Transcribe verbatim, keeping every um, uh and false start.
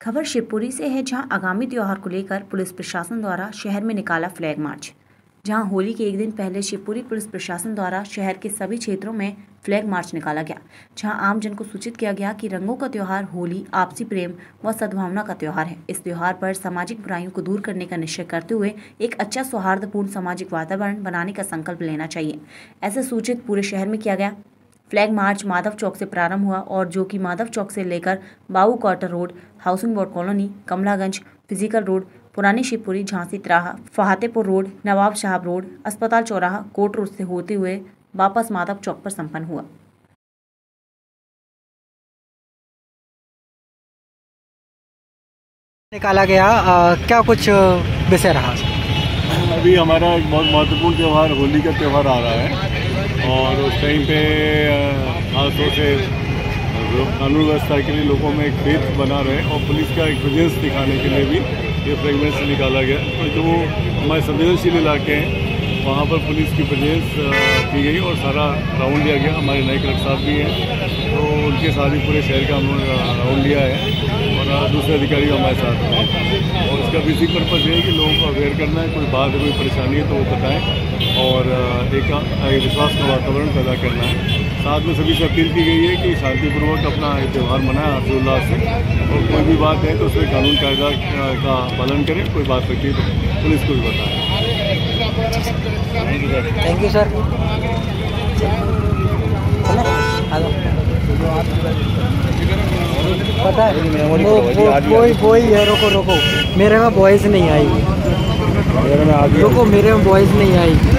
खबर शिवपुरी से है, जहां आगामी त्योहार को लेकर पुलिस प्रशासन द्वारा शहर में निकाला फ्लैग मार्च। जहां होली के एक दिन पहले शिवपुरी पुलिस प्रशासन द्वारा शहर के सभी क्षेत्रों में फ्लैग मार्च निकाला गया, जहां आम जन को सूचित किया गया कि रंगों का त्योहार होली आपसी प्रेम व सद्भावना का त्योहार है। इस त्योहार पर सामाजिक बुराइयों को दूर करने का निश्चय करते हुए एक अच्छा सौहार्दपूर्ण सामाजिक वातावरण बनाने का संकल्प लेना चाहिए, ऐसे सूचित पूरे शहर में किया गया। फ्लैग मार्च माधव चौक से प्रारंभ हुआ और जो कि माधव चौक से लेकर Babu quarter road, housing board colony, Kamalaganj, physical road, पुरानी शिवपुरी, झांसी तिराहा, फहातेपुर रोड, नवाब साहब रोड, अस्पताल चौराहा, कोट रोड से होते हुए वापस माधव चौक पर संपन्न हुआ। निकाला गया आ, क्या कुछ विषय रहा? अभी हमारा एक बहुत महत्वपूर्ण त्यौहार होली का त्यौहार आ रहा है और उस टाइम पे खासतौर से कानून व्यवस्था के लिए लोगों में एक फेथ बना रहे और पुलिस का एक प्रेजेंस दिखाने के लिए भी ये फ्रेगमेंट से निकाला गया। तो जो हमारे संवेदनशील इलाके हैं वहाँ पर पुलिस की प्रेजेंस की गई और सारा राउंड लिया गया। हमारे नए कलेक्टर साहब भी हैं तो उनके साथ ही पूरे शहर का उन्होंने राउंड लिया है और दूसरे अधिकारी हमारे साथ हैं और इसका बेसिक पर्पज़ ये है कि लोगों को अवेयर करना है। कोई बात है, कोई परेशानी है तो वो बताएं और एक विश्वास का वातावरण पैदा करना है। साथ में सभी से अपील की गई है कि शांतिपूर्वक अपना त्यौहार मनाएं हर्षोल्लास से और कोई भी बात है तो उसमें कानून कायदा का पालन करें। कोई बात रखी तो पुलिस को भी बताएं। Thank you sir. पता है वो वो वही वही है। रोको रोको, मेरे में वॉइस नहीं आई। रुको, मेरे में वॉइस नहीं आई।